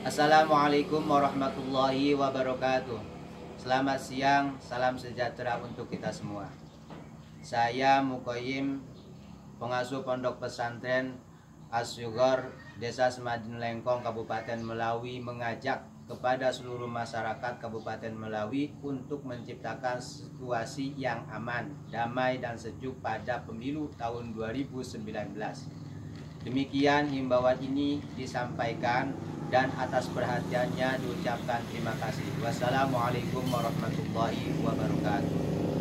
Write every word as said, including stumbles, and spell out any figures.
Assalamualaikum warahmatullahi wabarakatuh. Selamat siang, salam sejahtera untuk kita semua. Saya Mukoyim, pengasuh Pondok Pesantren As-Syughor, Desa Semadin Lengkong, Kabupaten Melawi, mengajak kepada seluruh masyarakat Kabupaten Melawi untuk menciptakan situasi yang aman, damai dan sejuk pada pemilu tahun dua ribu sembilan belas. Demikian himbauan ini disampaikan dan atas perhatiannya diucapkan terima kasih. Wassalamualaikum warahmatullahi wabarakatuh.